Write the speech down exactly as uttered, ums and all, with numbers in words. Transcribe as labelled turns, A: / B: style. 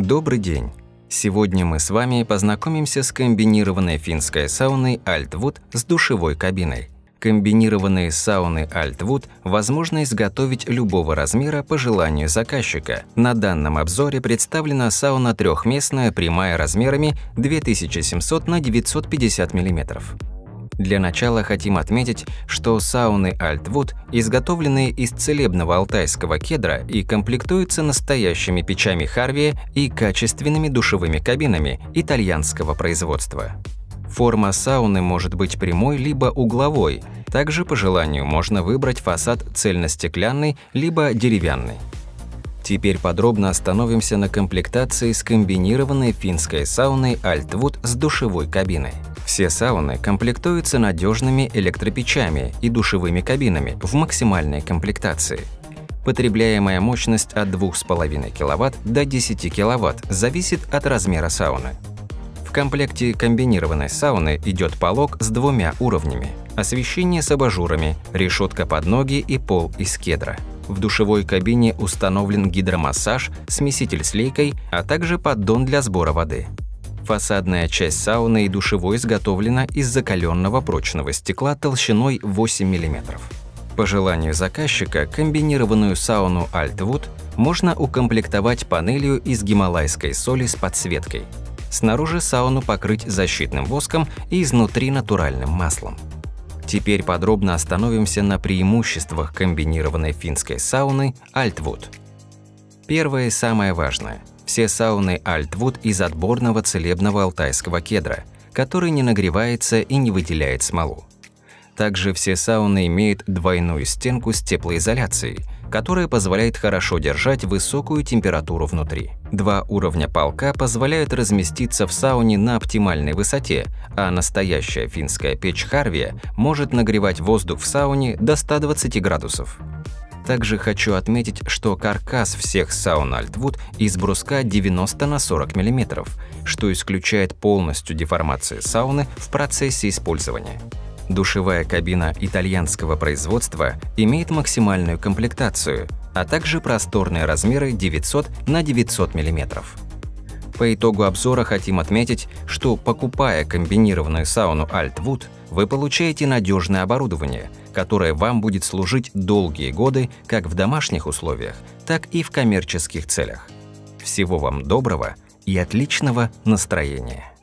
A: Добрый день! Сегодня мы с вами познакомимся с комбинированной финской сауной Альтвуд с душевой кабиной. Комбинированные сауны Альтвуд возможно изготовить любого размера по желанию заказчика. На данном обзоре представлена сауна трехместная прямая размерами две тысячи семьсот на девятьсот пятьдесят миллиметров. Для начала хотим отметить, что сауны Альтвуд изготовлены из целебного алтайского кедра и комплектуются настоящими печами Харвия и качественными душевыми кабинами итальянского производства. Форма сауны может быть прямой либо угловой, также по желанию можно выбрать фасад цельностеклянный либо деревянный. Теперь подробно остановимся на комплектации с комбинированной финской сауной Альтвуд с душевой кабиной. Все сауны комплектуются надежными электропечами и душевыми кабинами в максимальной комплектации. Потребляемая мощность от двух с половиной киловатт до десяти киловатт зависит от размера сауны. В комплекте комбинированной сауны идет полог с двумя уровнями, освещение с абажурами, решетка под ноги и пол из кедра. В душевой кабине установлен гидромассаж, смеситель с лейкой, а также поддон для сбора воды. Фасадная часть сауны и душевой изготовлена из закаленного прочного стекла толщиной восемь миллиметров. По желанию заказчика комбинированную сауну Альтвуд можно укомплектовать панелью из гималайской соли с подсветкой. Снаружи сауну покрыть защитным воском и изнутри натуральным маслом. Теперь подробно остановимся на преимуществах комбинированной финской сауны Альтвуд. Первое и самое важное. Все сауны Альтвуд из отборного целебного алтайского кедра, который не нагревается и не выделяет смолу. Также все сауны имеют двойную стенку с теплоизоляцией, которая позволяет хорошо держать высокую температуру внутри. Два уровня полка позволяют разместиться в сауне на оптимальной высоте, а настоящая финская печь Харвия может нагревать воздух в сауне до ста двадцати градусов. Также хочу отметить, что каркас всех саун Альтвуд из бруска девяносто на сорок миллиметров, что исключает полностью деформацию сауны в процессе использования. Душевая кабина итальянского производства имеет максимальную комплектацию, а также просторные размеры девятьсот на девятьсот миллиметров. По итогу обзора хотим отметить, что, покупая комбинированную сауну Альтвуд, вы получаете надежное оборудование, которое вам будет служить долгие годы как в домашних условиях, так и в коммерческих целях. Всего вам доброго и отличного настроения!